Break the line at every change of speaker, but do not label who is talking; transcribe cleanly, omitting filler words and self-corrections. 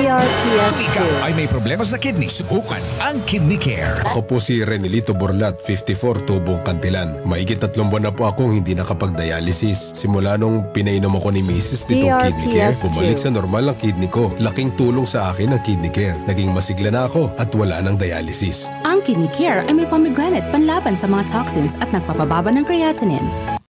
TRPS2.
Kung ikaw ay may problema sa kidney, subukan ang Kidney Care.
Ako po si Renelito Borlat, 54, Tubong Kantilan. Maigit 3 buwan na po akong hindi nakapag-dialysis. Simula nung pinainom ako ni Mrs. nitong Kidney Care, bumalik sa normal ang kidney ko. Laking tulong sa akin ang Kidney Care. Naging masigla na ako at wala ng dialysis.
Ang Kidney Care ay may pomegranate panlaban sa mga toxins at nagpapababa ng creatinine.